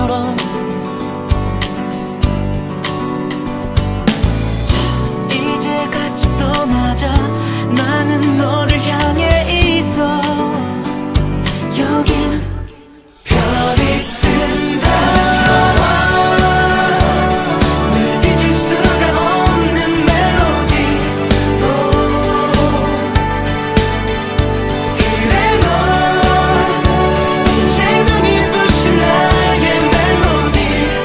것처럼. 자, 이제 같이 떠나자. 나는 너를 향해 있어. 여긴 별이 뜬다. 늘 잊을 수가 없는 멜로디. 그래 넌 이제 눈이 부신 나의 멜로디.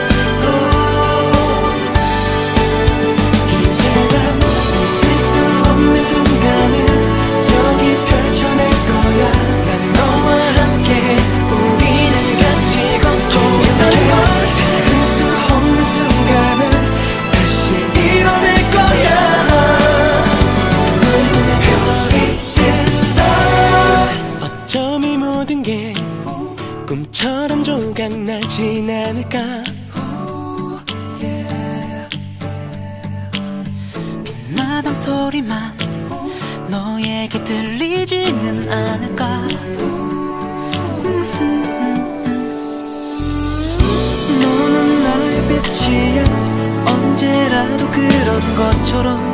이제 난 잊을 수 없는 순간을 여기 펼쳐낼 거야. 난 너와 함께 우리는 같이 걷도록 닿을 수 없는 순간을 다시 이뤄낼 거야. 너의 눈에 별이 뜬다. 어쩜 이 모든 게 꿈처럼 조각나진 않을까. 빛나던 소리만 너에게 들리지는 않을까. 너는 나의 빛이야. 언제라도 그런 것처럼.